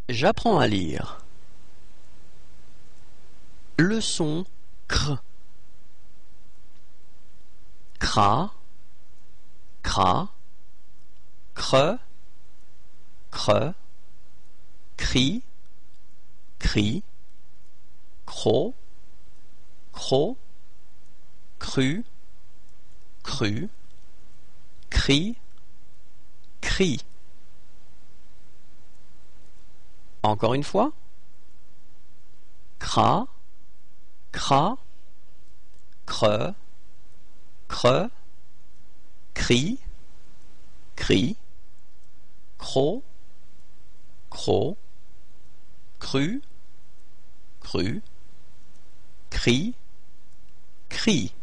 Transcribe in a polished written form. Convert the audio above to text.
J'apprends à lire. Le son cr. Cra, cra, cre, cre, cri, cri, cro, cro, cru, cru, cri, cri. Encore une fois. Cra, cra, cre, cre, cri, cri, cro, cro, cru, cru, cri, cri.